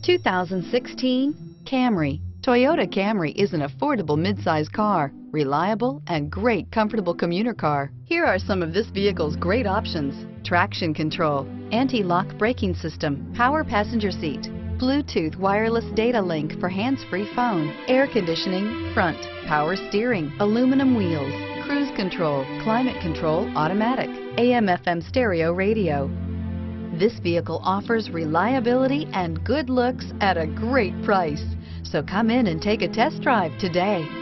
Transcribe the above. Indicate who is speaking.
Speaker 1: 2016 Camry. Toyota Camry is an affordable midsize car, reliable and great comfortable commuter car. Here are some of this vehicle's great options: traction control, anti-lock braking system, power passenger seat, Bluetooth wireless data link for hands-free phone, air conditioning, front, power steering, aluminum wheels, cruise control, climate control automatic, AM/FM stereo radio. This vehicle offers reliability and good looks at a great price. So come in and take a test drive today.